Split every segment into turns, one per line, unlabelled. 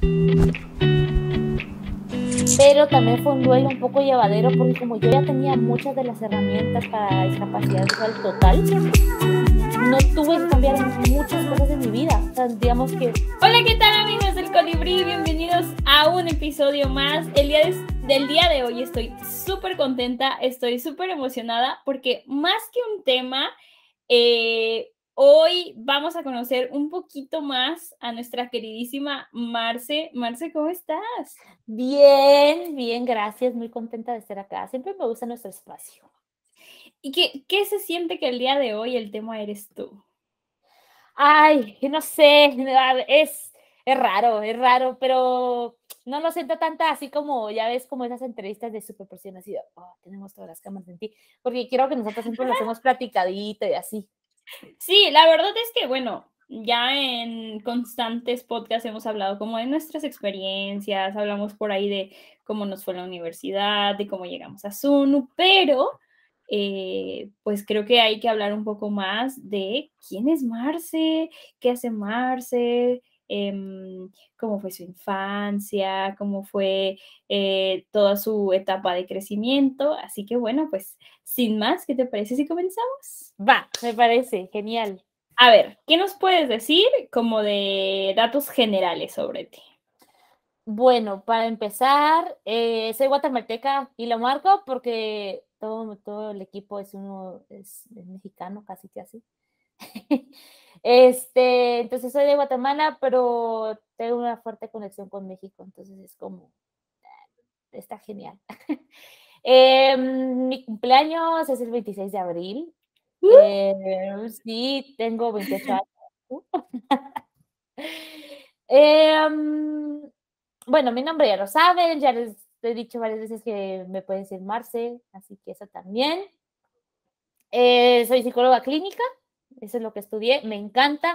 Pero también fue un duelo un poco llevadero porque como yo ya tenía muchas de las herramientas para discapacidad visual total, no tuve que cambiar muchas cosas en mi vida. O sea, digamos que...
Hola, ¿qué tal, amigos del Colibrí? Bienvenidos a un episodio más. Del día de hoy estoy súper contenta, estoy súper emocionada porque más que un tema, hoy vamos a conocer un poquito más a nuestra queridísima Marce. Marce, ¿cómo estás?
Bien, bien, gracias. Muy contenta de estar acá. Siempre me gusta nuestro espacio.
¿Y qué se siente que el día de hoy el tema eres tú?
Ay, no sé, es raro, pero no lo siento tanta así como, ya ves, como esas entrevistas de superpresión, así de, oh, tenemos todas las cámaras en ti, porque creo que nosotros siempre lo hacemos platicadito y así.
Sí, la verdad es que, bueno, ya en constantes podcasts hemos hablado como de nuestras experiencias, hablamos por ahí de cómo nos fue la universidad, de cómo llegamos a Sunu, pero pues creo que hay que hablar un poco más de quién es Marce, qué hace Marce, cómo fue su infancia, cómo fue toda su etapa de crecimiento. Así que bueno, pues sin más, ¿qué te parece si comenzamos?
Va, me parece genial.
A ver, ¿qué nos puedes decir como de datos generales sobre ti?
Bueno, para empezar, soy guatemalteca y lo marco porque todo el equipo es mexicano, casi que así. Entonces soy de Guatemala, pero tengo una fuerte conexión con México, entonces es como, está genial. Mi cumpleaños es el 26 de abril. Sí, tengo 28 años. Bueno, mi nombre ya lo saben, ya les he dicho varias veces que me pueden decir Marce, así que eso también. Soy psicóloga clínica, eso es lo que estudié, me encanta.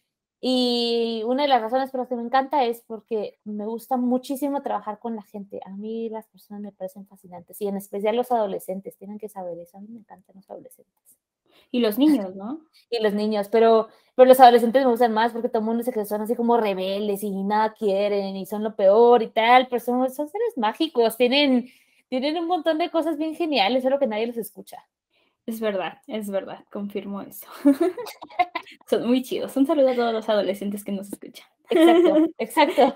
Y una de las razones por las que me encanta es porque me gusta muchísimo trabajar con la gente. A mí las personas me parecen fascinantes y en especial los adolescentes, tienen que saber eso. A mí me encantan los adolescentes.
Y los niños, ¿no?
Y los niños, pero los adolescentes me gustan más porque todo el mundo dice que son así como rebeldes y nada quieren y son lo peor y tal, pero son seres mágicos, tienen un montón de cosas bien geniales, solo que nadie los escucha.
Es verdad, confirmo eso. Son muy chidos. Un saludo a todos los adolescentes que nos escuchan.
Exacto, exacto.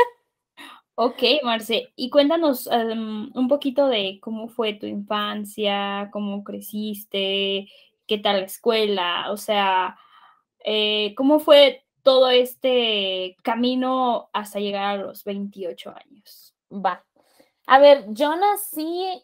Ok, Marce, y cuéntanos un poquito de cómo fue tu infancia, cómo creciste, qué tal la escuela, o sea, cómo fue todo este camino hasta llegar a los 28 años.
Va. A ver, yo nací,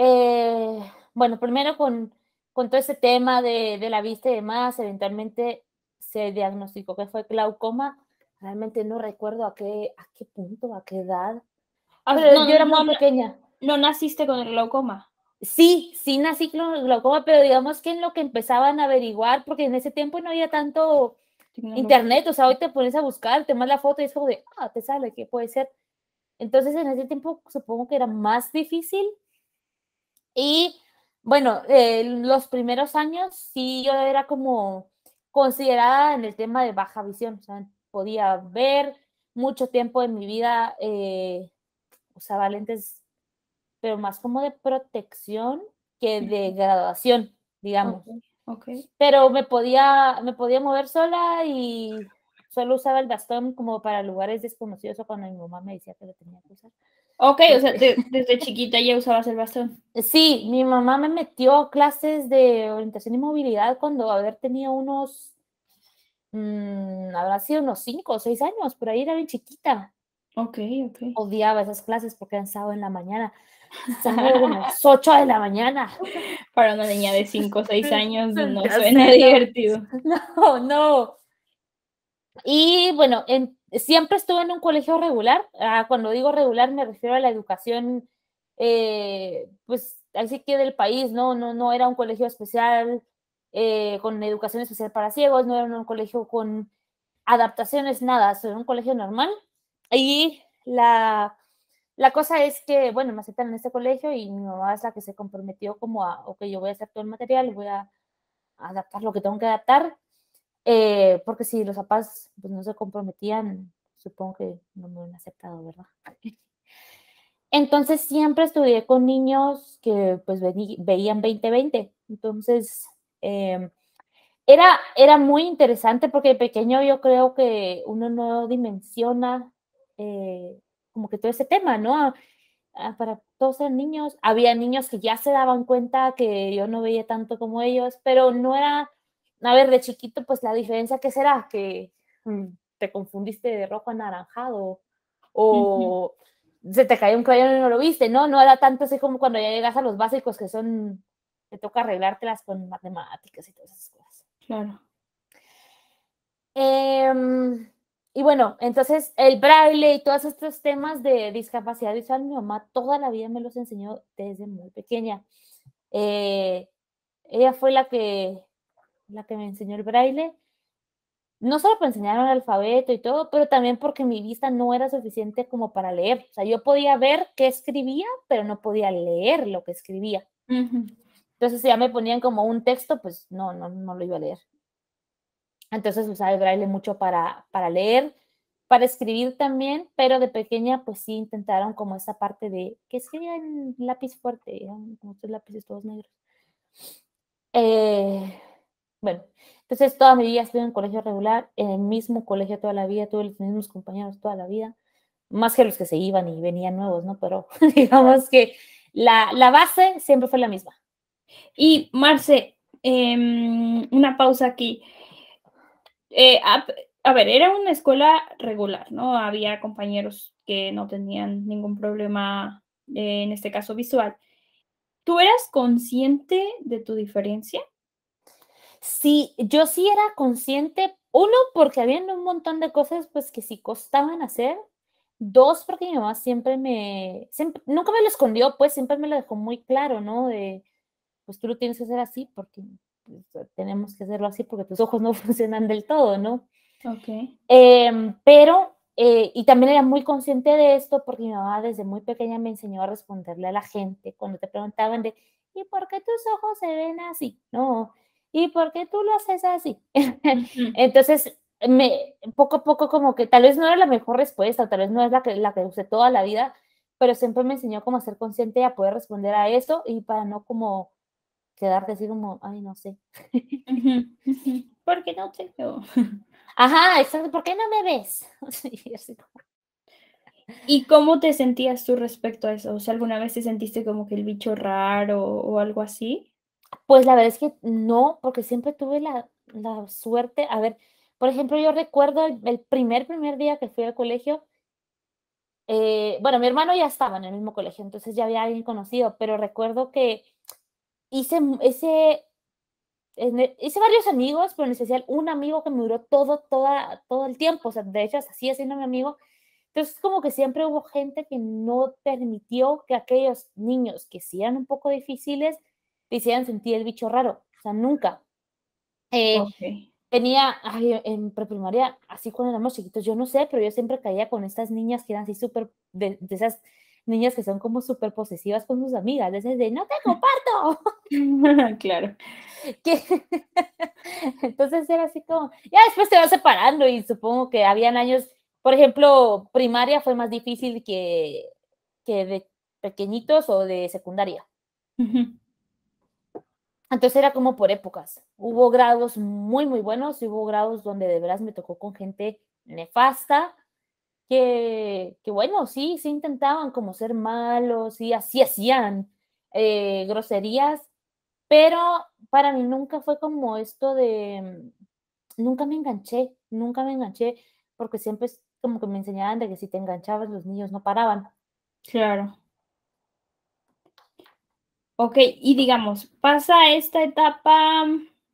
bueno, primero con todo ese tema de la vista y demás, eventualmente se diagnosticó que fue glaucoma. Realmente no recuerdo a qué punto, a qué edad, pero yo era muy pequeña.
¿No naciste con el glaucoma?
Sí, sí nací con glaucoma, pero digamos que en lo que empezaban a averiguar, porque en ese tiempo no había tanto internet, o sea, hoy te pones a buscar, te mandas la foto y es como de, te sale, ¿qué puede ser? Entonces, en ese tiempo supongo que era más difícil. Y bueno, los primeros años sí yo era como considerada en el tema de baja visión, o sea, podía ver mucho tiempo en mi vida, usaba lentes, pero más como de protección que de graduación, digamos.
Okay.
Pero me podía mover sola y solo usaba el bastón como para lugares desconocidos o cuando mi mamá me decía que lo tenía que usar.
Ok, o sea, desde chiquita ya usabas el bastón.
Sí, mi mamá me metió a clases de orientación y movilidad cuando haber tenido habrá sido unos 5 o 6 años, por ahí era bien chiquita.
Ok.
Odiaba esas clases porque eran sábado en la mañana, sábado a las 8 de la mañana.
Para una niña de 5 o 6 años no
Ya
suena
sé,
divertido.
No. Y bueno, siempre estuve en un colegio regular. Cuando digo regular me refiero a la educación, pues así que del país, no era un colegio especial con educación especial para ciegos, no era un colegio con adaptaciones, nada, era un colegio normal. Y la cosa es que, bueno, me aceptan en este colegio y mi mamá es la que se comprometió como ok, yo voy a hacer todo el material, voy a adaptar lo que tengo que adaptar. Porque si los papás pues, no se comprometían, supongo que no me han aceptado, ¿verdad? Entonces siempre estudié con niños que pues veían 20/20. Entonces era muy interesante porque de pequeño yo creo que uno no dimensiona como que todo ese tema, ¿no? Para todos eran niños. Había niños que ya se daban cuenta que yo no veía tanto como ellos, pero no era, a ver, de chiquito, pues la diferencia, ¿qué será? Que te confundiste de rojo a anaranjado o se te cayó un crayón y no lo viste, ¿no? No era tanto así como cuando ya llegas a los básicos que son, te toca arreglártelas con matemáticas y todas esas cosas.
Claro.
Y bueno, entonces el braille y todos estos temas de discapacidad visual, mi mamá toda la vida me los enseñó desde muy pequeña. Ella fue la que me enseñó el braille, no solo para enseñarme el alfabeto y todo, pero también porque mi vista no era suficiente como para leer. O sea, yo podía ver qué escribía, pero no podía leer lo que escribía. Entonces, si ya me ponían como un texto, pues no lo iba a leer. Entonces usaba el braille mucho para leer, para escribir también, pero de pequeña pues sí intentaron como esa parte de que escribía en lápiz fuerte, eran como estos lápices todos negros. Bueno, entonces toda mi vida estuve en colegio regular, en el mismo colegio toda la vida, tuve los mismos compañeros toda la vida, más que los que se iban y venían nuevos, ¿no? Pero digamos que la base siempre fue la misma.
Y Marce, una pausa aquí. A ver, era una escuela regular, ¿no? Había compañeros que no tenían ningún problema, en este caso visual. ¿Tú eras consciente de tu diferencia?
Sí, yo sí era consciente, uno, porque había un montón de cosas pues que sí costaban hacer, dos, porque mi mamá nunca me lo escondió, pues siempre me lo dejó muy claro, ¿no? De, pues tú lo tienes que hacer así porque pues, tenemos que hacerlo así porque tus ojos no funcionan del todo, ¿no?
Ok.
Pero, y también era muy consciente de esto porque mi mamá desde muy pequeña me enseñó a responderle a la gente cuando te preguntaban de, ¿y por qué tus ojos se ven así? No, ¿y por qué tú lo haces así? Entonces, poco a poco como que tal vez no era la mejor respuesta, tal vez no es la que usé toda la vida, pero siempre me enseñó como a ser consciente y a poder responder a eso y para no como quedarte así como, ay, no sé.
¿Por qué no te veo?
Ajá, exacto, ¿por qué no me ves? Y así como,
¿Y cómo te sentías tú respecto a eso? O sea, ¿alguna vez te sentiste como que el bicho raro o algo así?
pues la verdad es que no, porque siempre tuve la suerte. A ver, por ejemplo, yo recuerdo el primer día que fui al colegio, bueno, mi hermano ya estaba en el mismo colegio, entonces ya había alguien conocido, pero recuerdo que hice, hice varios amigos, pero en especial un amigo que me duró todo el tiempo, o sea, de hecho, así haciendo mi amigo. Entonces, como que siempre hubo gente que no permitió que aquellos niños que sí eran un poco difíciles te hicieran sentir el bicho raro, o sea, nunca.
Ok.
Tenía, en preprimaria, así cuando éramos chiquitos, yo no sé, pero yo siempre caía con estas niñas que eran así súper, de esas niñas que son como súper posesivas con sus amigas, de esas de, no te comparto.
Claro.
Que entonces era así como, ya después te vas separando y supongo que habían años, por ejemplo, primaria fue más difícil que de pequeñitos o de secundaria. Entonces era como por épocas. Hubo grados muy, muy buenos y hubo grados donde de veras me tocó con gente nefasta, que bueno, sí intentaban como ser malos y así hacían groserías, pero para mí nunca fue como esto de, nunca me enganché, porque siempre es como que me enseñaban de que si te enganchabas los niños no paraban.
Claro. Ok, y digamos, pasa esta etapa,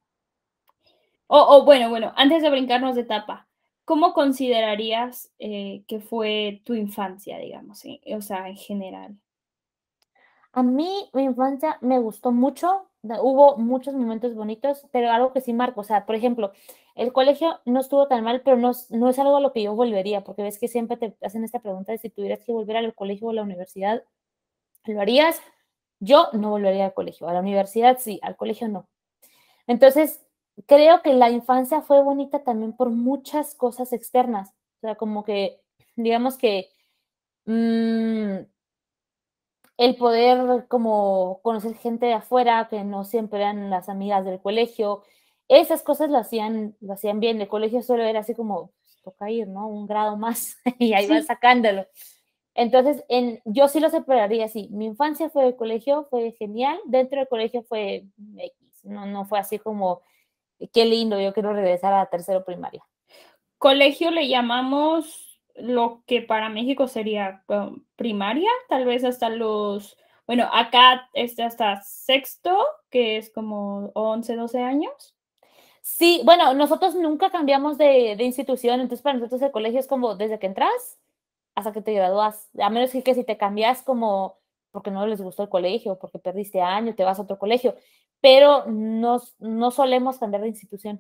bueno, antes de brincarnos de etapa, ¿cómo considerarías que fue tu infancia, digamos, o sea, en general?
A mí, mi infancia me gustó mucho, hubo muchos momentos bonitos, pero algo que sí marco, o sea, por ejemplo, el colegio no estuvo tan mal, pero no es algo a lo que yo volvería, porque ves que siempre te hacen esta pregunta de si tuvieras que volver al colegio o a la universidad, ¿lo harías? Yo no volvería al colegio, a la universidad sí, al colegio no. Entonces, creo que la infancia fue bonita también por muchas cosas externas. O sea, como que, digamos que el poder como conocer gente de afuera que no siempre eran las amigas del colegio, esas cosas lo hacían bien. El colegio solo era así como, pues, toca ir, ¿no? Un grado más y ahí vas
Sí.
sacándolo. Entonces, yo sí lo separaría así. Mi infancia fue el colegio, fue genial. Dentro del colegio fue X. No, no fue así como, qué lindo, yo quiero regresar a tercero primaria.
Colegio le llamamos lo que para México sería primaria, tal vez hasta los, bueno, acá hasta sexto, que es como 11, 12 años.
Sí, bueno, nosotros nunca cambiamos de institución, entonces para nosotros el colegio es como desde que entras hasta que te gradúas, a menos que si te cambias como porque no les gustó el colegio, porque perdiste año, te vas a otro colegio, pero no solemos cambiar de institución,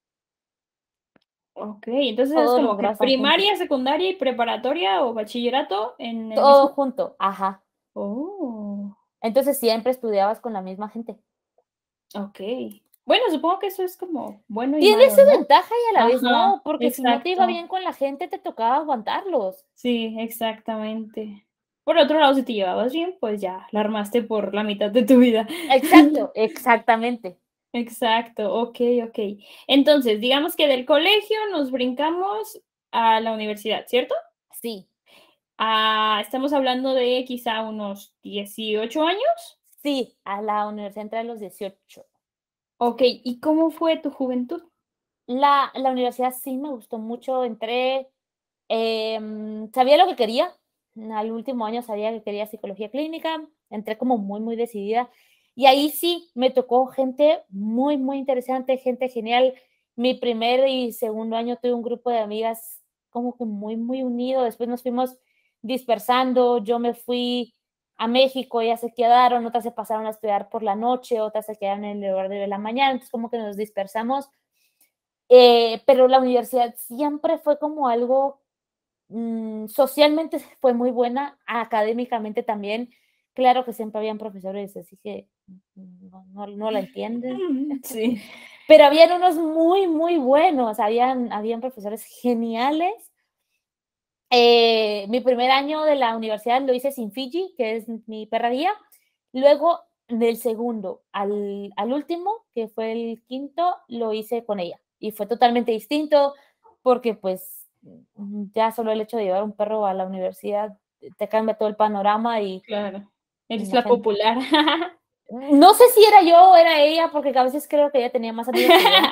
Ok, entonces es
todos
como
los
que
grados están juntos,
primaria, secundaria y preparatoria o bachillerato en el
todo
mismo.
junto, ajá.
Oh,
Entonces siempre estudiabas con la misma gente.
ok. Bueno, supongo que eso es como bueno y
Tiene
malo,
su
¿no?
ventaja y a la vez
Ajá,
no, porque si no te iba
exacto.
bien con la gente, te tocaba aguantarlos.
Sí, exactamente. Por otro lado, si te llevabas bien, pues ya la armaste por la mitad de tu vida.
Exacto, exactamente.
Exacto, ok, ok. Entonces, digamos que del colegio nos brincamos a la universidad, ¿cierto?
Sí,
Estamos hablando de quizá unos 18 años.
sí, a la universidad entré a los 18.
Ok, ¿y cómo fue tu juventud?
La universidad sí me gustó mucho, entré, sabía lo que quería, al último año sabía que quería psicología clínica, entré como muy, muy decidida, y ahí sí me tocó gente muy, muy interesante, gente genial. Mi primer y segundo año tuve un grupo de amigas como que muy, muy unido, después nos fuimos dispersando, yo me fui a México, ellas se quedaron, otras se pasaron a estudiar por la noche, otras se quedaron en el horario de la mañana, entonces como que nos dispersamos. Pero la universidad siempre fue como algo, socialmente fue muy buena, académicamente también. Claro que siempre habían profesores, así que no la entienden,
Sí.
pero habían unos muy, muy buenos, habían profesores geniales. Mi primer año de la universidad lo hice sin Fiji, que es mi perra guía. Luego, del segundo al último, que fue el quinto, lo hice con ella. Y fue totalmente distinto porque pues ya solo el hecho de llevar un perro a la universidad te cambia todo el panorama y
Claro, eres
la
la
gente.
popular.
No sé si era yo o era ella, porque a veces creo que ella tenía más amigos que yo.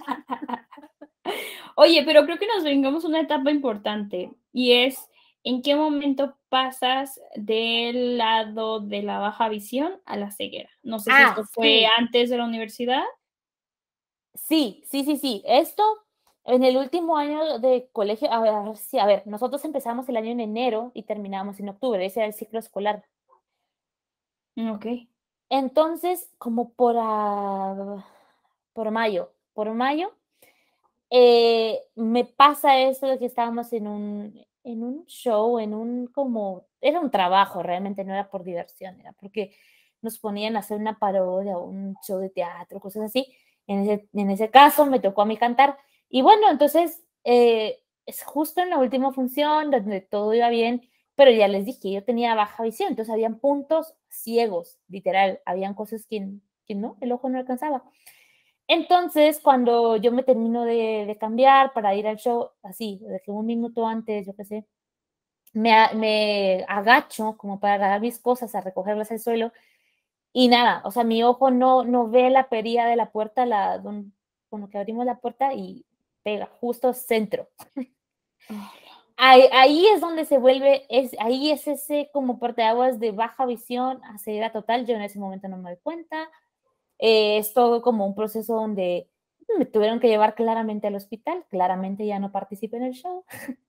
Oye, pero creo que nos brincamos una etapa importante y es ¿en qué momento pasas del lado de la baja visión a la ceguera? No sé si
Ah,
esto fue
sí,
antes de la universidad.
sí, sí, sí, sí. Esto en el último año de colegio, a ver, sí, a ver, nosotros empezamos el año en enero y terminamos en octubre, ese era el ciclo escolar.
Okey.
Entonces, como por mayo, me pasa eso de que estábamos en un show, era un trabajo, realmente no era por diversión, era porque nos ponían a hacer una parodia o un show de teatro, cosas así. En ese caso me tocó a mí cantar. Y bueno, entonces, es justo en la última función donde todo iba bien, pero ya les dije, yo tenía baja visión, entonces habían puntos ciegos, literal, habían cosas que no, el ojo no alcanzaba. Entonces, cuando yo me termino de cambiar para ir al show, así, de que un minuto antes, yo qué sé, me agacho como para agarrar mis cosas, a recogerlas al suelo, y nada, o sea, mi ojo no ve la perilla de la puerta, con lo que abrimos la puerta y pega, justo centro. Ahí es donde ahí es ese como parteaguas de baja visión a ceguera total. Yo en ese momento no me doy cuenta. Es todo como un proceso donde me tuvieron que llevar claramente al hospital, claramente ya no participé en el show.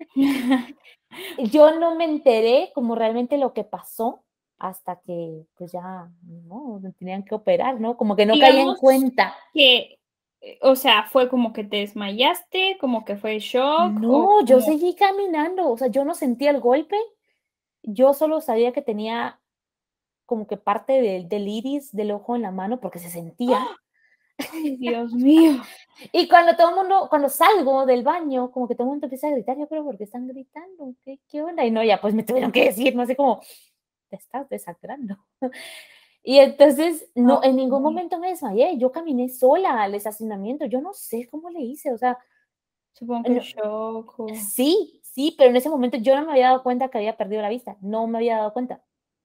Yo no me enteré como realmente lo que pasó hasta que pues ya, ¿no? Me tenían que operar, ¿no? Como que no caía en
Digamos
cuenta.
que, o sea, ¿fue como que te desmayaste, como que fue shock o
No, yo
como?
seguí caminando, o sea, yo no sentía el golpe, yo solo sabía que tenía como que parte del iris del ojo en la mano porque se sentía.
Ay, Dios mío.
Y cuando todo el mundo, cuando salgo del baño, como que todo el mundo empieza a gritar, yo creo, ¿por qué están gritando? ¿Qué onda? Y no, ya pues me tuvieron que decir, no sé cómo, te estás desangrando. Y entonces, no, en ningún
Okey.
momento me desmayé, yo caminé sola al estacionamiento, yo no sé cómo le hice, o sea,
Supongo que
no,
shock o
sí, sí, pero en ese momento yo no me había dado cuenta que había perdido la vista, no me había dado cuenta.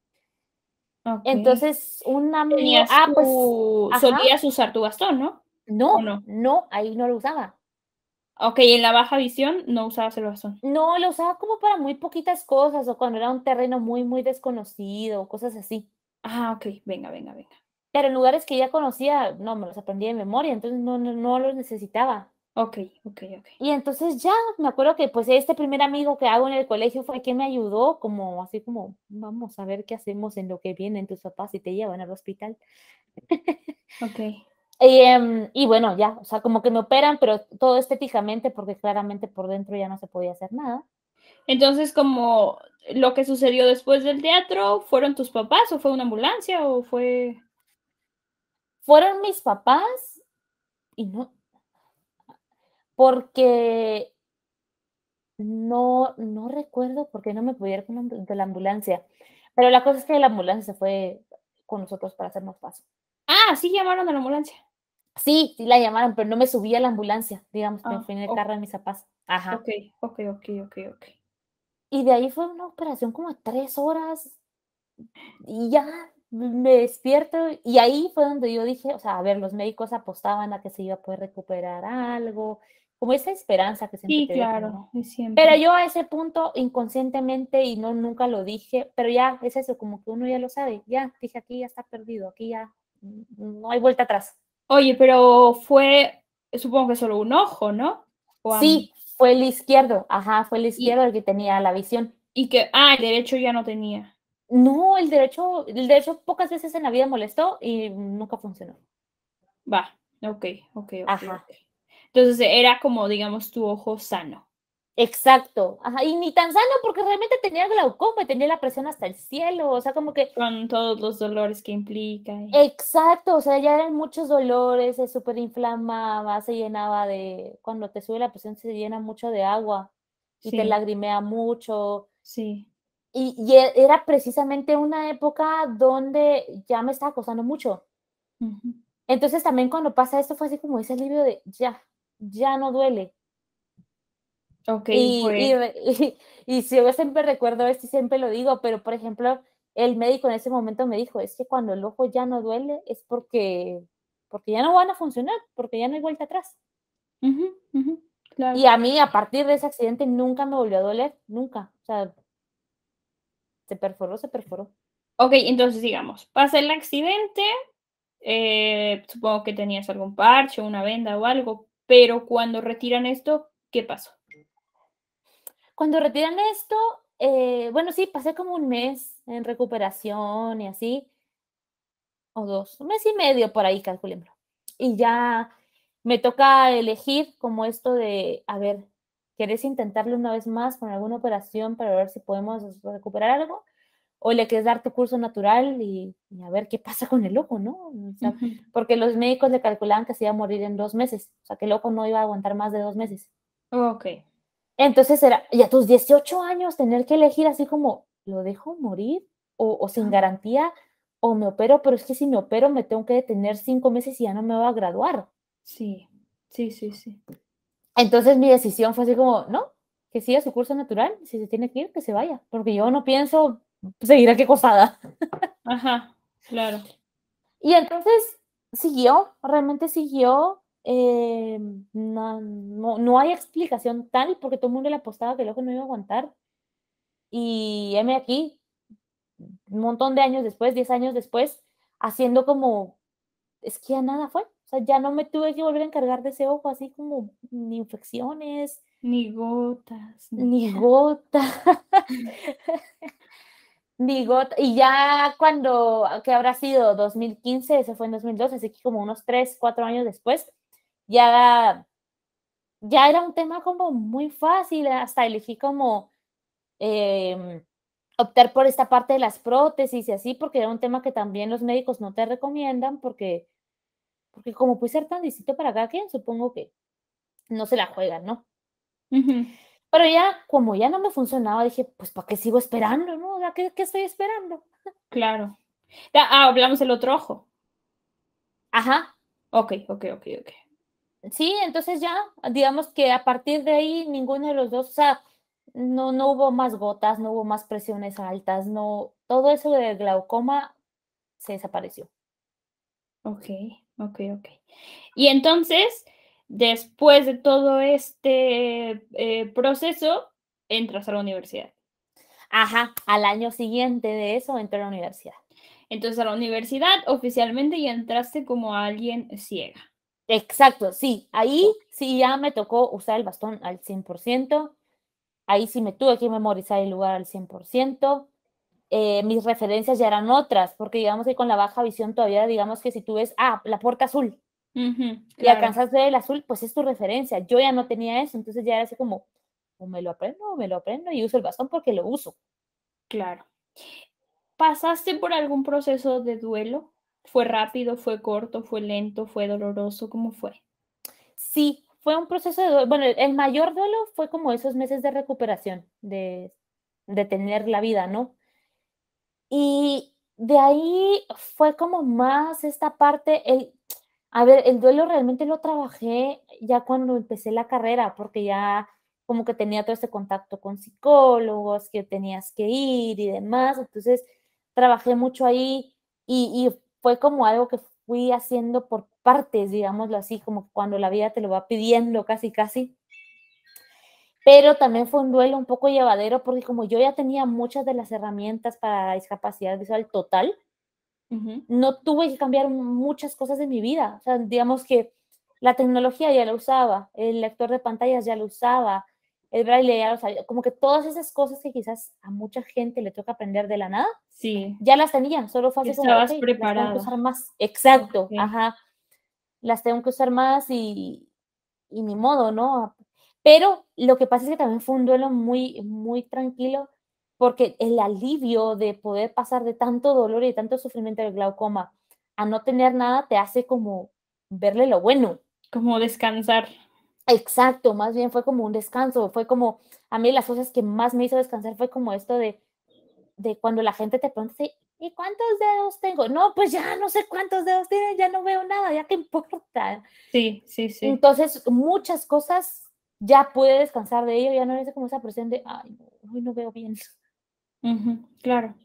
okey.
Entonces, un amigo,
Tenías
pues,
tu
ajá,
solías usar tu bastón, ¿no? ¿O
no,
no?
no, ahí no lo usaba.
Okey, en la baja visión no usabas el bastón.
No, lo usaba como para muy poquitas cosas, o cuando era un terreno muy, muy desconocido, o cosas así.
Ah, okey, venga, venga, venga.
Pero en lugares que ya conocía, no, me los aprendí de memoria, entonces no los necesitaba.
Okey, okey, okey.
Y entonces ya, me acuerdo que, pues, este primer amigo que hago en el colegio fue quien me ayudó, como así como: "Vamos a ver qué hacemos en lo que vienen tus papás y te llevan al hospital".
Okey.
Y bueno, ya, o sea, como que me operan, pero todo estéticamente, porque claramente por dentro ya no se podía hacer nada.
Entonces, como lo que sucedió después del teatro, ¿fueron tus papás o fue una ambulancia o fue?
Fueron mis papás y no, porque no recuerdo por qué no me pude ir con de la ambulancia, pero la cosa es que la ambulancia se fue con nosotros para hacernos paso.
Ah, sí llamaron a la ambulancia.
Sí, sí la llamaron, pero no me subí a la ambulancia, digamos, me
Ah,
fui en el carro de mis papás. Ajá.
okey, okey, okey, okey, okey.
Y de ahí fue una operación como de 3 horas, y ya me despierto, y ahí fue donde yo dije, o sea, a ver, los médicos apostaban a que se iba a poder recuperar algo, como esa esperanza que siempre
Sí,
te dejan,
claro,
¿no?
es
Pero
siempre.
yo a ese punto, inconscientemente, y no, nunca lo dije, pero ya es eso, como que uno ya lo sabe, ya, dije, aquí ya está perdido, aquí ya no hay vuelta atrás.
Oye, pero fue, supongo que solo un ojo, ¿no? ¿O
Sí,
ambos?
fue el izquierdo, ajá, fue el
Y
izquierdo el que tenía la visión.
el derecho ya no tenía.
No, el derecho pocas veces en la vida molestó y nunca funcionó.
Va, okey, okey, okey,
Ajá,
okey. Entonces, era como, digamos, tu ojo sano.
exacto, ajá, y ni tan sano porque realmente tenía glaucoma, tenía la presión hasta el cielo, o sea, como que
Con todos los dolores que implica y
exacto, o sea, ya eran muchos dolores, se superinflamaba, se llenaba de cuando te sube la presión se llena mucho de agua y te
sí,
lagrimea mucho,
sí.
era precisamente una época donde ya me estaba costando mucho.
Ujú.
Entonces, también cuando pasa esto fue así como ese alivio de ya no duele.
Okey,
Y y
fue
re y si yo siempre recuerdo esto y siempre lo digo, pero, por ejemplo, el médico en ese momento me dijo: "Es que cuando el ojo ya no duele es porque ya no van a funcionar, porque ya no hay vuelta atrás".
ujú, ujú,
Y
claro.
a mí, a partir de ese accidente, nunca me volvió a doler, nunca. O sea, se perforó, se perforó.
Okey, entonces, digamos, pasa el accidente, supongo que tenías algún parche, una venda o algo, pero cuando retiran esto, ¿qué pasó?
Cuando retiran esto, bueno, sí, pasé como un mes en recuperación y así, o 2, un mes y medio por ahí, calculémoslo. Y ya me toca elegir como esto de, a ver, ¿quieres intentarlo una vez más con alguna operación para ver si podemos recuperar algo? ¿O le quieres dar tu curso natural y a ver qué pasa con el ojo, ¿no? O sea,
Ujú.
porque los médicos le calculaban que se iba a morir en 2 meses, o sea, que el ojo no iba a aguantar más de 2 meses.
Okey,
Entonces era, y a tus 18 años tener que elegir así como, ¿lo dejo morir o sin garantía o me opero? Pero es que si me opero me tengo que detener 5 meses y ya no me voy a graduar.
sí, sí, sí, sí.
Entonces mi decisión fue así como, no, que siga su curso natural, si se tiene que ir, que se vaya, porque yo no pienso seguir aquí acostada.
Ajá, claro.
Y entonces siguió, realmente siguió, no hay explicación tal, porque todo el mundo le apostaba que el ojo no iba a aguantar. Y heme aquí, un montón de años después, 10 años después, haciendo como, es que ya nada fue. O sea, ya no me tuve que volver a encargar de ese ojo, así como ni infecciones,
Ni gotas, ni
ni gota, ni gota. Y ya cuando, ¿qué habrá sido? 2015, ese fue en 2012, así que como unos 3 4 años después, ya, ya era un tema como muy fácil, hasta elegí como em, optar por esta parte de las prótesis y así, porque era un tema que también los médicos no te recomiendan, porque porque como puede ser tan distinto para cada quien, supongo que no se la juegan, ¿no? Pero ya, como ya no me funcionaba, dije, pues, ¿para qué sigo esperando, no? O sea, ¿qué estoy esperando?
Claro. Hablamos del otro ojo.
Ajá.
Ok.
Sí, entonces ya, digamos que a partir de ahí, ninguno de los dos, o sea, no hubo más gotas, no hubo más presiones altas, no, todo eso de glaucoma se desapareció.
Ok. Y entonces, después de todo este proceso, entras a la universidad.
Ajá, al año siguiente de eso entré a la universidad.
Entonces, a la universidad oficialmente ya entraste como alguien ciega.
Exacto, sí, ahí sí ya me tocó usar el bastón al 100%, ahí sí me tuve que memorizar el lugar al 100%. Mis referencias ya eran otras, porque digamos que con la baja visión todavía, digamos que si tú ves, la puerta azul, y
Claro,
alcanzas a ver el azul, pues es tu referencia. Yo ya no tenía eso, entonces ya era así como, o me lo aprendo y uso el bastón porque lo uso.
claro. ¿Pasaste por algún proceso de duelo? ¿Fue rápido, fue corto, fue lento, fue doloroso? ¿Cómo fue?
Sí, fue un proceso de duelo. Bueno, el mayor duelo fue como esos meses de recuperación, de tener la vida, ¿no? Y de ahí fue como más esta parte, a ver, el duelo realmente lo trabajé ya cuando empecé la carrera, porque ya como que tenía todo este contacto con psicólogos, que tenías que ir y demás, entonces trabajé mucho ahí y fue como algo que fui haciendo por partes, digámoslo así, como cuando la vida te lo va pidiendo casi, casi. Pero también fue un duelo un poco llevadero porque como yo ya tenía muchas de las herramientas para la discapacidad visual total, no tuve que cambiar muchas cosas de mi vida. O sea, digamos que la tecnología ya la usaba, el lector de pantallas ya lo usaba, el braille ya lo sabía, como que todas esas cosas que quizás a mucha gente le toca aprender de la nada,
Sí,
ya las tenía, solo fue
ya
así como, ok,
estabas
las tengo que usar
preparada.
más. Exacto,
Okey.
ajá, las tengo que usar más y ni modo, ¿no? Pero lo que pasa es que también fue un duelo muy, muy tranquilo, porque el alivio de poder pasar de tanto dolor y de tanto sufrimiento del glaucoma a no tener nada te hace como verle lo bueno.
Como descansar.
Exacto, más bien fue como un descanso, fue como, a mí las cosas que más me hizo descansar fue como esto de cuando la gente te pregunta, sí, ¿y cuántos dedos tengo? No, pues ya no sé cuántos dedos tiene, ya no veo nada, ya qué importa.
Sí.
Entonces, muchas cosas ya pude descansar de ello, ya no es como esa presión de, ay, no, hoy no veo bien.
Claro.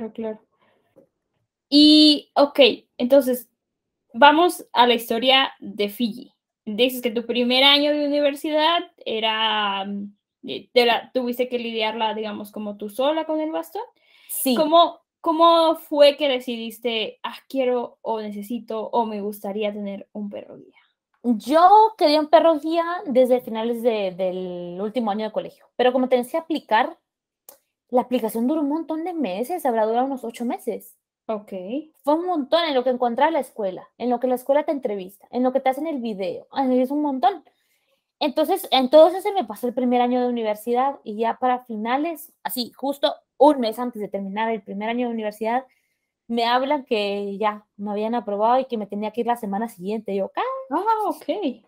Y, okey, entonces, vamos a la historia de Fiji. Dices que tu primer año de universidad era, tuviste que lidiarla, digamos, como tú sola con el bastón.
Sí,
¿Cómo fue que decidiste, quiero o necesito o me gustaría tener un perro guía?
yo quería un perro guía desde finales del último año de colegio, pero como tenías que aplicar, la aplicación duró un montón de meses, habrá durado unos 8 meses.
Okey.
Fue un montón en lo que encuentra la escuela, en lo que la escuela te entrevista, en lo que te hacen el video, ay, es un montón. Entonces, en todo eso se me pasó el primer año de universidad y ya para finales, así, justo un mes antes de terminar el primer año de universidad, me hablan que ya me habían aprobado y que me tenía que ir la semana siguiente. Yo, ¿qué?
Okey.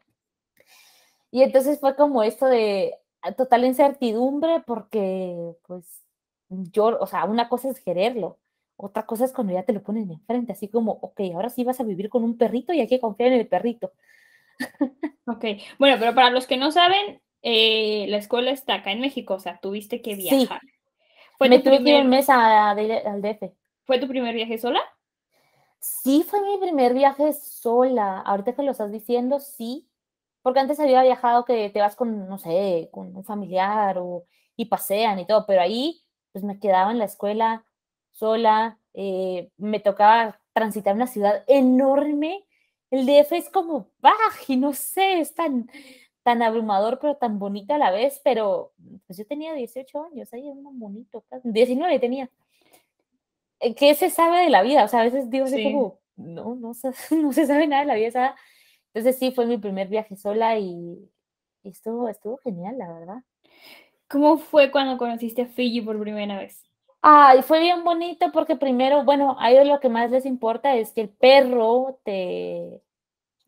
Y entonces fue como esto de total incertidumbre porque, pues, yo, o sea, una cosa es quererlo, otra cosa es cuando ya te lo ponen enfrente, así como, ok, ahora sí vas a vivir con un perrito y hay que confiar en el perrito.
Okey. Bueno, pero para los que no saben, la escuela está acá en México, o sea, tuviste que
Sí,
viajar. ¿Fue
me
tu
tuve que ir un
primer
mes al DF.
fue tu primer viaje sola?
Sí, fue mi primer viaje sola. Ahorita que lo estás diciendo, sí, porque antes había viajado que te vas con, no sé, con un familiar y pasean y todo, pero ahí pues me quedaba en la escuela sola, me tocaba transitar una ciudad enorme. El DF es como, y no sé, es tan abrumador, pero tan bonito a la vez, pero pues yo tenía 18 años, ahí era un bonito, 19 tenía. ¿Qué se sabe de la vida? O sea, a veces digo así
Sí.
como, no no se sabe nada de la vida. Entonces sí, fue mi primer viaje sola y estuvo genial, la verdad.
¿Cómo fue cuando conociste a Fiji por primera vez?
Ay, fue bien bonito porque primero, bueno, a ellos lo que más les importa es que el perro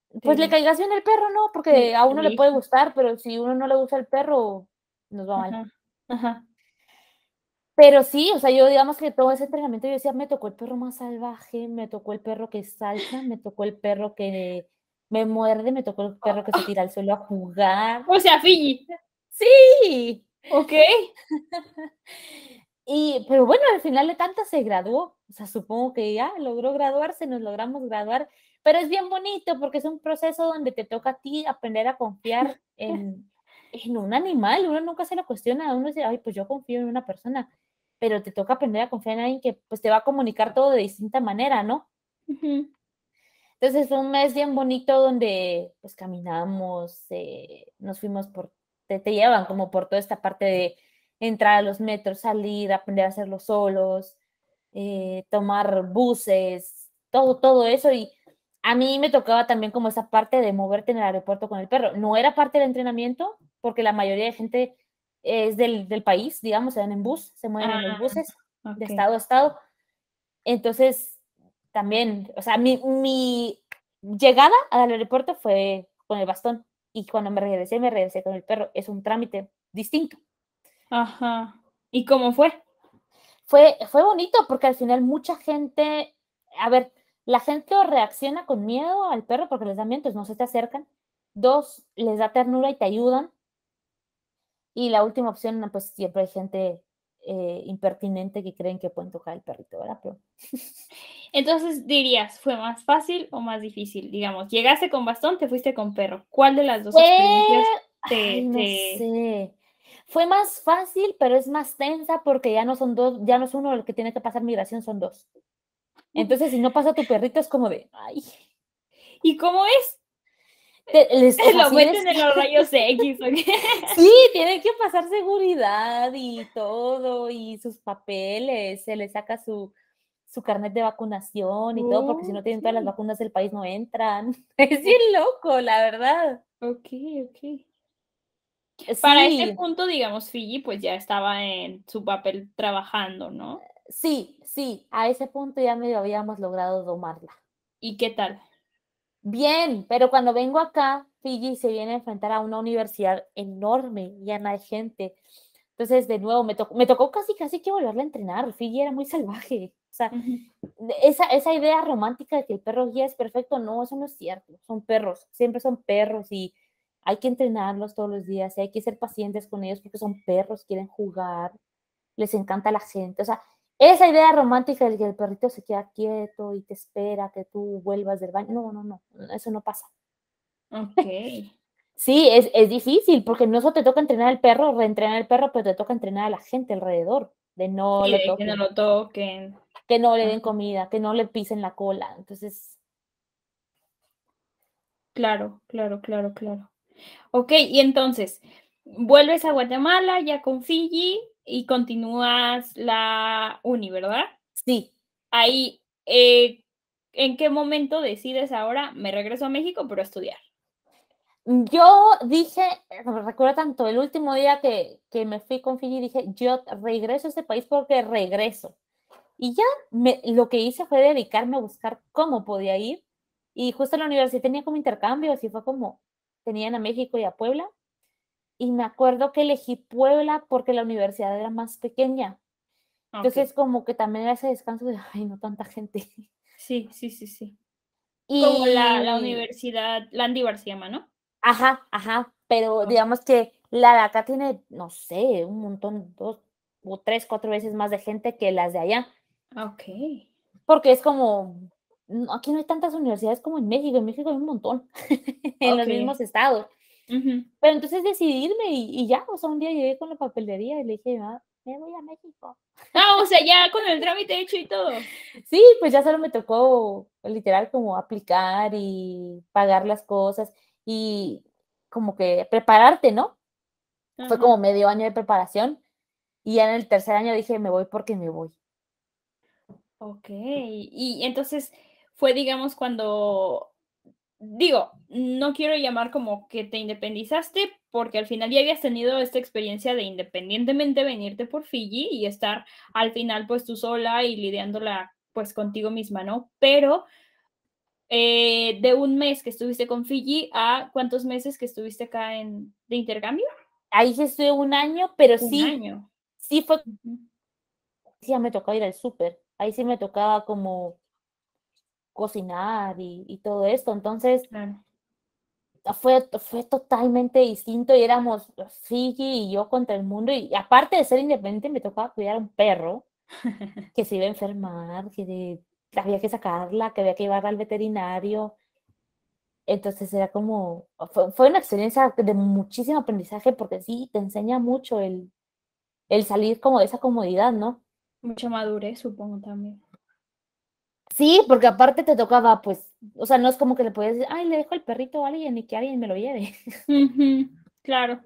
Pues le caigas bien el perro, ¿no? Porque a uno le puede gustar, pero si uno no le gusta el perro, nos va mal.
Ajá, ajá.
Pero sí, o sea, yo digamos que todo ese entrenamiento yo decía, me tocó el perro más salvaje, me tocó el perro que salta, me tocó el perro que me muerde, me tocó el perro que se tira al suelo a jugar.
O sea, Fiji.
Sí.
Ok.
Pero bueno, al final de tantas se graduó. O sea, supongo que ya logró graduarse, nos logramos graduar. Pero es bien bonito porque es un proceso donde te toca a ti aprender a confiar en un animal. Uno nunca se lo cuestiona. Uno dice, ay, pues yo confío en una persona. Pero te toca aprender a confiar en alguien que pues te va a comunicar todo de distinta manera, ¿no?
Ujú.
Entonces fue un mes bien bonito donde pues caminamos, nos fuimos te llevan como por toda esta parte de entrar a los metros, salir, aprender a hacerlo solos, tomar buses, todo eso. Y a mí me tocaba también como esa parte de moverte en el aeropuerto con el perro. No era parte del entrenamiento porque la mayoría de gente es del país, digamos, se dan en bus, se mueven en los buses de
Ok.
estado a estado. Entonces, también, o sea, mi llegada al aeropuerto fue con el bastón y cuando me regresé con el perro. Es un trámite distinto.
Ajá. ¿Y cómo fue?
Fue bonito porque al final mucha gente, a ver, la gente o reacciona con miedo al perro porque les da miedo, entonces no se te acercan. Dos, les da ternura y te ayudan. Y la última opción, pues siempre hay gente impertinente que creen que pueden tocar el perrito, ¿verdad? Pero
Entonces dirías, ¿fue más fácil o más difícil? Digamos, llegaste con bastón, te fuiste con perro. ¿Cuál de las dos
fue,
experiencias
ay,
te,
no
te...
sé. Fue más fácil, pero es más tensa porque ya no son dos, ya no es uno el que tiene que pasar migración, son dos. Entonces, si no pasa tu perrito, es como de, ay,
¿Y cómo es?
o sea,
Lo
sí
meten en los rayos X. ¿O qué?
sí, tienen que pasar seguridad y todo, y sus papeles, se les saca su carnet de vacunación y todo, porque si no tienen todas las
Ok,
vacunas del país no entran. Es bien loco, la verdad.
ok, ok. Para este
Sí,
punto, digamos, Fiji pues ya estaba en su papel trabajando, ¿no?
sí, a ese punto ya medio habíamos logrado domarla.
¿Y qué tal?
Bien, pero cuando vengo acá, Fiji se viene a enfrentar a una universidad enorme, llena de gente. Entonces, de nuevo, me tocó casi que volverla a entrenar. Fiji era muy salvaje. O sea,
Ujú.
esa idea romántica de que el perro guía es perfecto, no, eso no es cierto. Son perros, siempre son perros y hay que entrenarlos todos los días y hay que ser pacientes con ellos porque son perros, quieren jugar, les encanta la gente. O sea, esa idea romántica de que el perrito se queda quieto y te espera que tú vuelvas del baño, no, eso no pasa.
Ok.
Sí, es difícil porque no solo te toca entrenar al perro, reentrenar al perro, pero te toca entrenar a la gente alrededor, de no
Sí,
lo
de que no
toquen,
lo toquen.
que no le den
Ajá.
comida, que no le pisen la cola. Entonces,
Claro, claro, claro, claro. Ok, y entonces, vuelves a Guatemala ya con Fiji y continúas la uni, ¿verdad?
sí.
Ahí, ¿en qué momento decides ahora me regreso a México, pero a estudiar?
Yo dije, recuerdo tanto, el último día que me fui con Fiji, dije, yo regreso a este país porque regreso. Y ya lo que hice fue dedicarme a buscar cómo podía ir. Y justo en la universidad tenía como intercambios y fue como, tenían a México y a Puebla. Y me acuerdo que elegí Puebla porque la universidad era más pequeña.
Ok,
Entonces como que también era ese descanso de, ay, no tanta gente.
sí, sí, sí, sí. Como la
Y,
universidad, Landívar se llama, ¿no?
ajá, pero
Ok.
digamos que la de acá tiene, no sé, un montón, dos o tres, cuatro veces más de gente que las de allá.
Ok,
Porque es como, aquí no hay tantas universidades como en México hay un montón, en
ok.
los mismos estados.
Ujú.
Pero entonces decidí irme y ya, o sea, un día llegué con la papelería y le dije, ah, me voy a México.
Ah, o sea, ya con el trámite hecho y todo.
Sí, pues ya solo me tocó literal como aplicar y pagar las cosas y como que prepararte, ¿no? Fue
Ajá.
como medio año de preparación y ya en el tercer año dije, me voy porque me voy.
Ok. Y entonces fue, digamos, cuando digo, no quiero llamar como que te independizaste, porque al final ya habías tenido esta experiencia de independientemente venirte por Fiji y estar al final pues tú sola y lidiándola pues contigo misma, ¿no? Pero de un mes que estuviste con Fiji a cuántos meses que estuviste acá de intercambio.
Ahí sí estuve un año, pero
Un
sí,
año.
sí fue,
Ujú.
sí ya me tocaba ir al súper. Ahí sí me tocaba como cocinar y todo esto. Entonces,
Claro.
fue totalmente distinto y éramos Fiji y yo contra el mundo. Y aparte de ser independiente, me tocaba cuidar a un perro que se iba a enfermar, había que sacarla, que había que llevarla al veterinario. Entonces era como, fue una experiencia de muchísimo aprendizaje porque sí, te enseña mucho el salir como de esa comodidad, ¿no?
Mucha madurez, supongo también.
Sí, porque aparte te tocaba, pues, o sea, no es como que le puedes decir, ay, le dejo el perrito a alguien y que alguien me lo lleve.
Ujú, claro.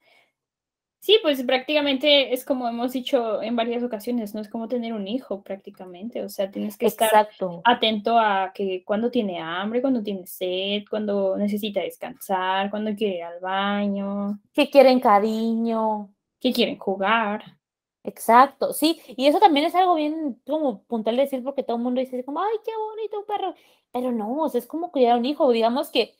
Sí, pues prácticamente es como hemos dicho en varias ocasiones, no es como tener un hijo prácticamente, o sea, tienes que estar
Exacto.
atento a que cuando tiene hambre, cuando tiene sed, cuando necesita descansar, cuando quiere ir al baño,
Que quieren cariño.
que quieren jugar.
Exacto, sí, y eso también es algo bien como puntual de decir porque todo el mundo dice así como, ay, qué bonito un perro, pero no, o sea, es como cuidar a un hijo, digamos que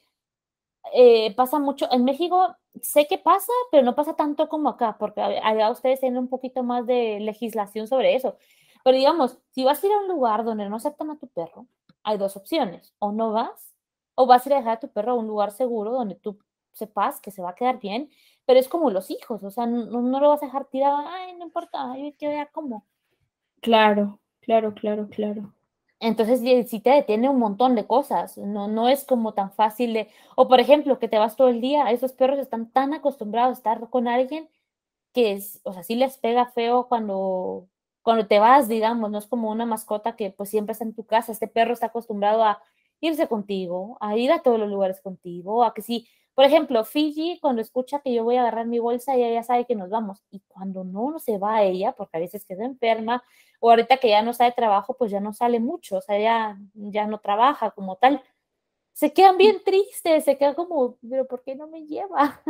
pasa mucho, en México sé que pasa, pero no pasa tanto como acá, porque allá ustedes tienen un poquito más de legislación sobre eso, pero digamos, si vas a ir a un lugar donde no aceptan a tu perro, hay dos opciones, o no vas, o vas a ir a dejar a tu perro a un lugar seguro donde tú sepas que se va a quedar bien, pero es como los hijos, o sea, no lo vas a dejar tirado, ay, no importa, ay, que vea cómo.
Claro, claro, claro, claro.
Entonces sí te detiene un montón de cosas, no es como tan fácil de, o por ejemplo, que te vas todo el día, esos perros están tan acostumbrados a estar con alguien que es, o sea, sí les pega feo cuando te vas, digamos, no es como una mascota que pues siempre está en tu casa, este perro está acostumbrado a irse contigo, a ir a todos los lugares contigo, a que sí, por ejemplo, Fiji cuando escucha que yo voy a agarrar mi bolsa, ella ya sabe que nos vamos, y cuando no se va ella, porque a veces queda enferma, o ahorita que ya no está de trabajo, pues ya no sale mucho, o sea, ya no trabaja como tal, se quedan bien tristes, se quedan como, pero ¿por qué no me lleva?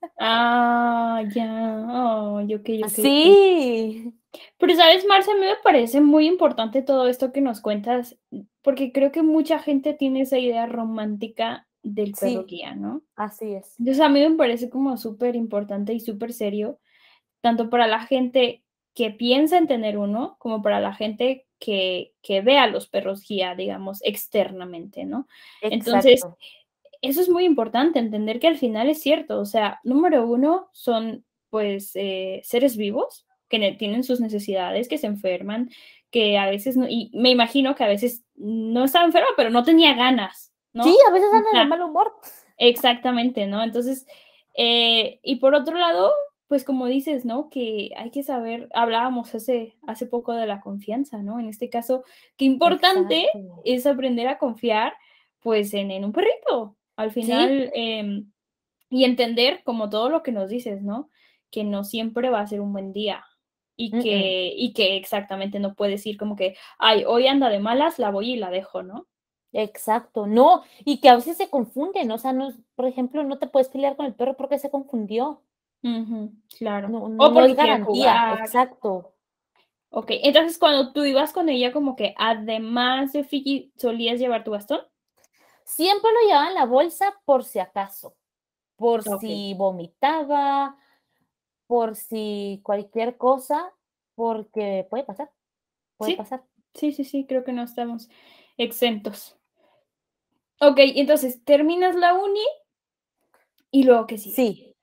Ah, ya. Oh, ok, ok, ok.
Sí,
Pero sabes, Marcia, a mí me parece muy importante todo esto que nos cuentas, porque creo que mucha gente tiene esa idea romántica del perro
sí,
guía, ¿no?
así es.
Entonces a mí me parece como súper importante y súper serio, tanto para la gente que piensa en tener uno, como para la gente que ve a los perros guía, digamos, externamente, ¿no? Entonces,
Exacto.
eso es muy importante, entender que al final es cierto, o sea, número uno, son pues seres vivos que tienen sus necesidades, que se enferman, que a veces, no, y me imagino que a veces no estaba enferma, pero no tenía ganas,
Sí,
¿no?
a veces
O
andan de
sea,
mal humor.
exactamente, ¿no? Entonces, y por otro lado, pues como dices, ¿no? Que hay que saber, hablábamos hace poco de la confianza, ¿no? En este caso, qué importante
Exacto.
es aprender a confiar, pues, en un perrito. Al
Sí,
final, y entender, como todo lo que nos dices, ¿no? Que no siempre va a ser un buen día y
mm, mm,
que exactamente no puedes ir como que, ay, hoy anda de malas, la voy y la dejo, ¿no?
exacto. No, y que a veces se confunden, o sea, no, por ejemplo, no te puedes pelear con el perro porque se confundió.
Ujú, claro. O
No es
porque quiere
garantía,
jugar.
exacto.
Okey, entonces, cuando tú ibas con ella, como que además de Fiji, ¿solías llevar tu bastón?
Siempre lo llevaba en la bolsa por si acaso, por
Okey.
si vomitaba, por si cualquier cosa, porque puede pasar, puede
Sí,
pasar.
sí, sí, sí, creo que no estamos exentos. Okey, entonces, terminas la uni, ¿y luego qué sigue?
Sí,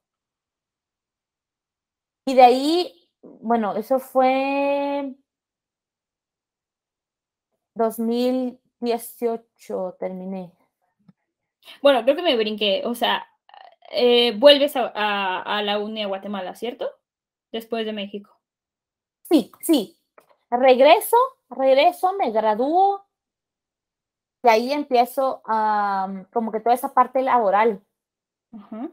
y de ahí, bueno, eso fue 2018 terminé.
Bueno, creo que me brinqué, o sea, vuelves a la uni a Guatemala, ¿cierto? Después de México.
Sí, sí. Regreso, regreso, me gradúo, y ahí empiezo como que toda esa parte laboral.
Ajá.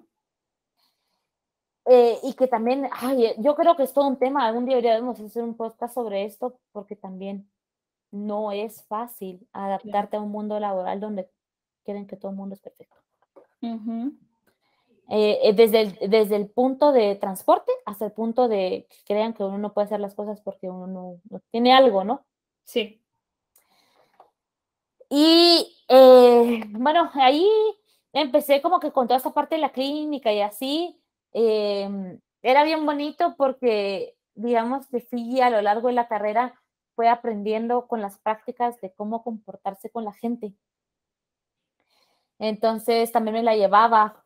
Y que también, ay, yo creo que es todo un tema. Algún día deberíamos hacer un podcast sobre esto, porque también no es fácil
Claro.
adaptarte a un mundo laboral donde quieren que todo el mundo es perfecto.
Ujú.
Desde el punto de transporte hasta el punto de que crean que uno no puede hacer las cosas porque uno no tiene algo, ¿no?
Sí.
Y bueno, ahí empecé como que con toda esta parte de la clínica y así. Era bien bonito porque, digamos, que fui a lo largo de la carrera, fue aprendiendo con las prácticas de cómo comportarse con la gente. Entonces también me la llevaba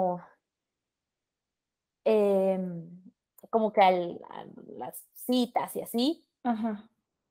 eh, como que a las citas y así.
Ajá.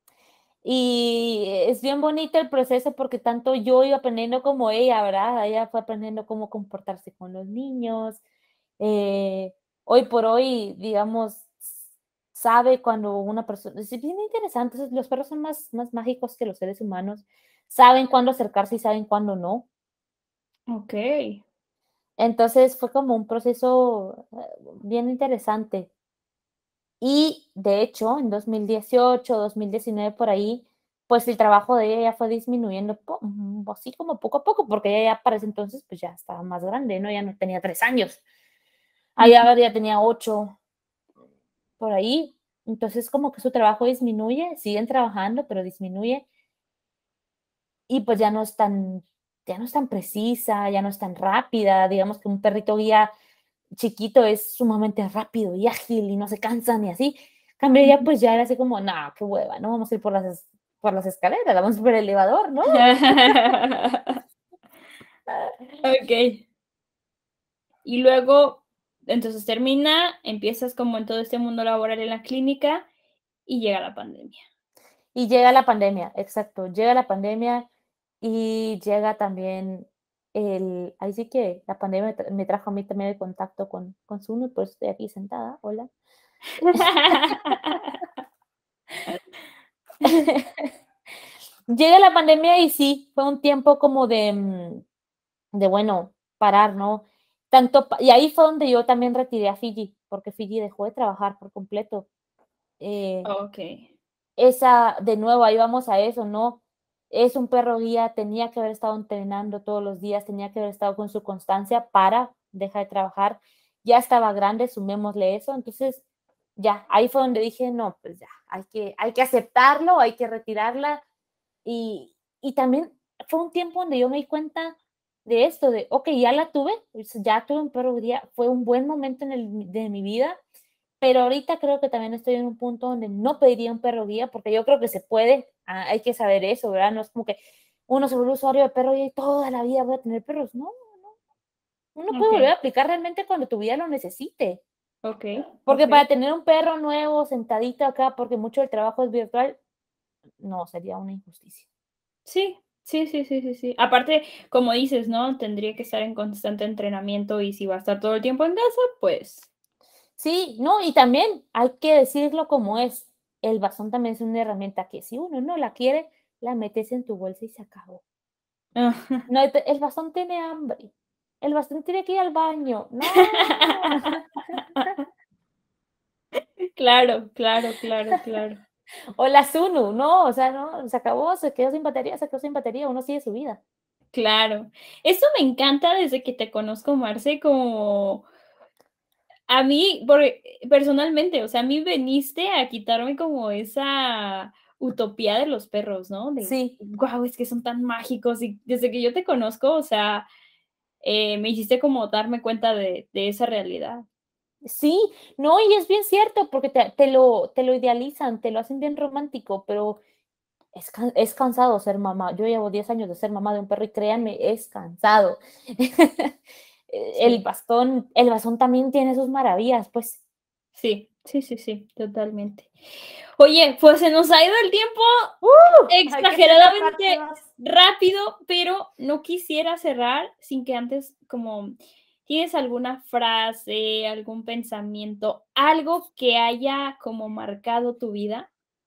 Y es bien bonito el proceso porque tanto yo iba aprendiendo como ella, ¿verdad? Ella fue aprendiendo cómo comportarse con los niños. Eh, Hoy por hoy, digamos, sabe cuando una persona, es bien interesante, los perros son más mágicos que los seres humanos, saben cuándo acercarse y saben cuándo no.
Ok.
Entonces fue como un proceso bien interesante. Y de hecho, en 2018, 2019 por ahí, pues el trabajo de ella ya fue disminuyendo, así como poco a poco, porque ella ya para ese entonces pues ya estaba más grande, ¿no? Ya no tenía 3 años, allá ya tenía 8, por ahí. Entonces como que su trabajo disminuye, siguen trabajando, pero disminuye y pues ya no es tan precisa, ya no es tan rápida, digamos que un perrito guía chiquito es sumamente rápido y ágil y no se cansa ni así. Cambio ya, pues ya era así como, no, qué hueva, no vamos a ir por las escaleras, vamos por el elevador, ¿no?
Ok. Y luego, entonces termina, empiezas como en todo este mundo laboral en la clínica y llega la pandemia.
Y llega la pandemia, exacto, llega la pandemia y llega también ahí sí que la pandemia me trajo a mí también el contacto con Sunu, pues estoy aquí sentada, hola. Llega la pandemia y sí, fue un tiempo como de bueno, parar, ¿no? Y ahí fue donde yo también retiré a Fiji, porque Fiji dejó de trabajar por completo. Eh,
Ok.
de nuevo, ahí vamos a eso, ¿no? Es un perro guía, tenía que haber estado entrenando todos los días, tenía que haber estado con su constancia para dejar de trabajar. Ya estaba grande, sumémosle eso. Entonces, ya, ahí fue donde dije, no, pues ya, hay que aceptarlo, hay que retirarla. Y también fue un tiempo donde yo me di cuenta de esto, de, ok, ya la tuve, pues ya tuve un perro guía, fue un buen momento de mi vida, pero ahorita creo que también estoy en un punto donde no pediría un perro guía, porque yo creo que se puede, hay que saber eso, ¿verdad? No es como que uno se vuelve usuario de perro guía y toda la vida voy a tener perros, no, uno puede
Ok.
volver a aplicar realmente cuando tu vida lo necesite,
Ok.
porque
Ok.
para tener un perro nuevo sentadito acá, porque mucho del trabajo es virtual, no, sería una injusticia.
Sí, sí, sí, sí, sí, sí. Aparte, como dices, ¿no? Tendría que estar en constante entrenamiento y si va a estar todo el tiempo en casa, pues.
Sí, no, y también hay que decirlo como es. El bastón también es una herramienta que si uno no la quiere, la metes en tu bolsa y se acabó. No, el bastón tiene hambre. El bastón tiene que ir al baño. No.
Claro, claro, claro, claro.
O la Sunu, no, o sea, no, se acabó, se quedó sin batería, uno sigue su vida.
Claro. Eso me encanta desde que te conozco, Marce, como a mí, personalmente, o sea, a mí veniste a quitarme como esa utopía de los perros, ¿no? De,
Sí,
guau, es que son tan mágicos y desde que yo te conozco, o sea, me hiciste como darme cuenta de esa realidad.
sí, no, y es bien cierto, porque te lo idealizan, te lo hacen bien romántico, pero es cansado ser mamá. Yo llevo 10 años de ser mamá de un perro y créanme, es cansado.
Sí,
El bastón también tiene sus maravillas, pues.
sí, sí, sí, sí, totalmente. Oye, pues se nos ha ido el tiempo
Hay que ser
exageradamente
rápidos.
rápido, pero no quisiera cerrar sin que antes como ¿tienes alguna frase, algún pensamiento, algo que haya como marcado tu vida?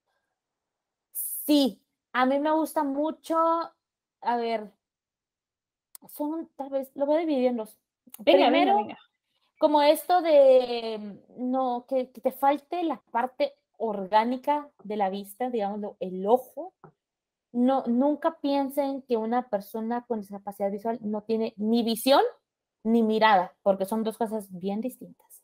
Sí, a mí me gusta mucho, a ver, tal vez, lo voy a dividir en dos.
Venga, venga,
Primero,
venga.
como esto de no, que te falte la parte orgánica de la vista, digamos, el ojo. No, nunca piensen que una persona con discapacidad visual no tiene ni visión ni mirada, porque son dos cosas bien distintas.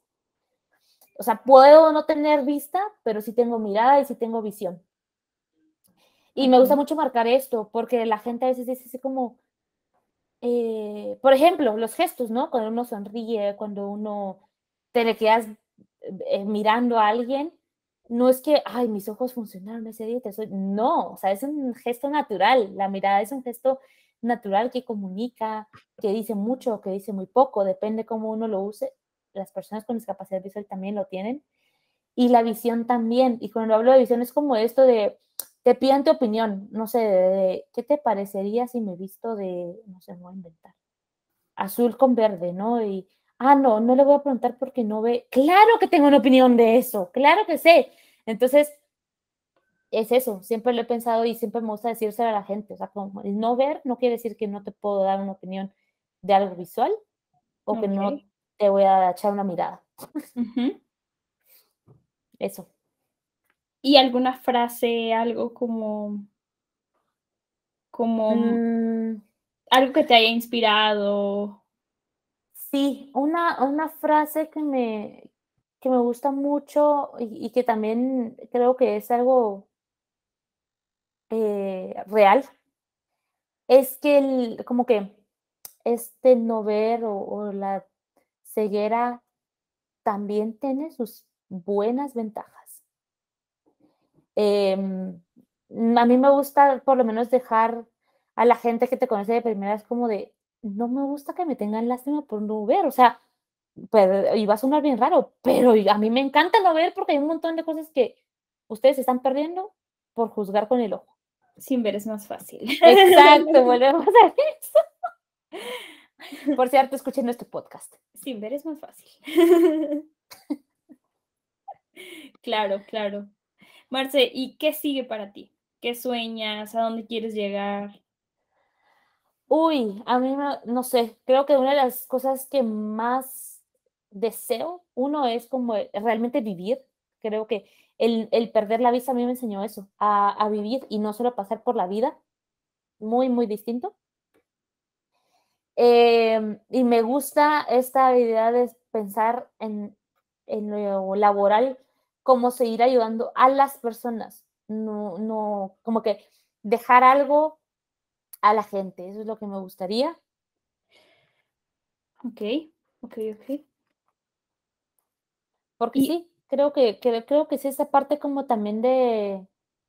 O sea, puedo no tener vista, pero sí tengo mirada y sí tengo visión. Y me gusta mucho marcar esto, porque la gente a veces dice así como, por ejemplo, los gestos, ¿no? Cuando uno sonríe, cuando uno te le quedas mirando a alguien, no es que, ay, mis ojos funcionaron ese día, no, o sea, es un gesto natural, la mirada es un gesto natural que comunica, que dice mucho, que dice muy poco, depende cómo uno lo use. Las personas con discapacidad visual también lo tienen, y la visión también. Y cuando hablo de visión es como esto de, te piden tu opinión, no sé, de qué te parecería si me visto de, no sé, me voy a inventar, azul con verde, ¿no? Y, no le voy a preguntar porque no ve. Claro que tengo una opinión de eso, claro que sé. Entonces, es eso, siempre lo he pensado y siempre me gusta decírselo a la gente. O sea, como el no ver no quiere decir que no te puedo dar una opinión de algo visual o que no
Ok.
te voy a echar una mirada.
Ujú.
Eso.
¿Y alguna frase, algo como
Mm,
algo que te haya inspirado?
sí, una frase que me gusta mucho y que también creo que es algo real, es que como que este no ver o la ceguera también tiene sus buenas ventajas. A mí me gusta por lo menos dejar a la gente que te conoce de primeras como de, no me gusta que me tengan lástima por no ver, o sea, pero, y va a sonar bien raro, pero a mí me encanta no ver porque hay un montón de cosas que ustedes están perdiendo por juzgar con el ojo.
Sin ver es más fácil.
Exacto, volvemos a eso. Por cierto, escuchen nuestro podcast.
Sin ver es más fácil. Claro, claro. Marce, ¿y qué sigue para ti? ¿Qué sueñas? ¿A dónde quieres llegar?
Uy, a mí no sé, creo que una de las cosas que más deseo, uno es como realmente vivir. Creo que el perder la vista a mí me enseñó eso, a vivir y no solo pasar por la vida, muy, muy distinto. Y me gusta esta habilidad de pensar en lo laboral, como seguir ayudando a las personas, no, como que dejar algo a la gente, eso es lo que me gustaría.
Ok, ok, ok.
Porque
Y
sí, creo que es esa parte como también de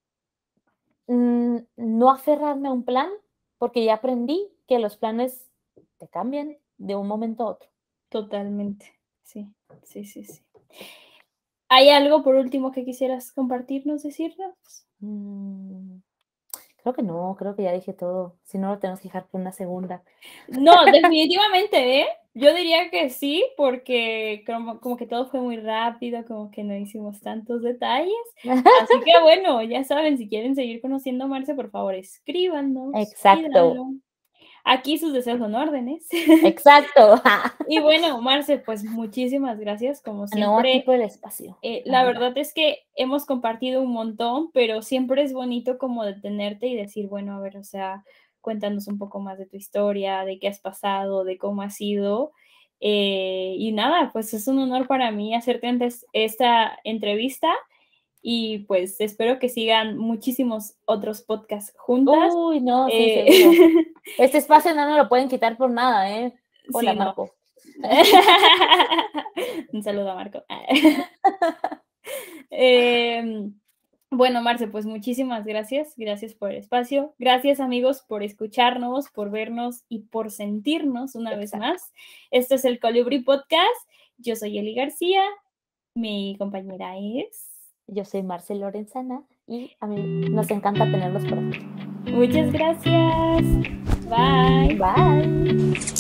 no aferrarme a un plan, porque ya aprendí que los planes te cambian de un momento a otro.
totalmente, sí, sí, sí, sí. ¿Hay algo por último que quisieras compartirnos, decirnos?
Mm, creo que no, creo que ya dije todo. Si no, lo tenemos que dejar por una segunda.
No, definitivamente, ¿eh? Yo diría que sí, porque como que todo fue muy rápido, como que no hicimos tantos detalles. Así que bueno, ya saben, si quieren seguir conociendo a Marce, por favor, escríbanos,
Exacto,
pídanlo. Aquí sus deseos son órdenes.
exacto.
Y bueno, Marce, pues muchísimas gracias, como
No, a ti
siempre.
por el espacio,
La
amiga.
verdad es que hemos compartido un montón, pero siempre es bonito como detenerte y decir, bueno, a ver, o sea, cuéntanos un poco más de tu historia, de qué has pasado, de cómo ha sido. Y nada, pues es un honor para mí hacerte antes esta entrevista y pues espero que sigan muchísimos otros podcasts juntas.
Uy, no, sí,
Eh,
seguro. Este espacio no nos lo pueden quitar por nada, ¿eh? Hola,
sí, no.
Marco.
Un saludo a Marco. Em, bueno, Marce, pues muchísimas gracias. Gracias por el espacio. Gracias, amigos, por escucharnos, por vernos y por sentirnos una vez
Exacto.
más. Esto es el Colibri Podcast. Yo soy Eli García. Mi compañera es.
Yo soy Marcel Lorenzana y a mí nos encanta tenerlos por aquí.
Muchas gracias. Bye.
Bye.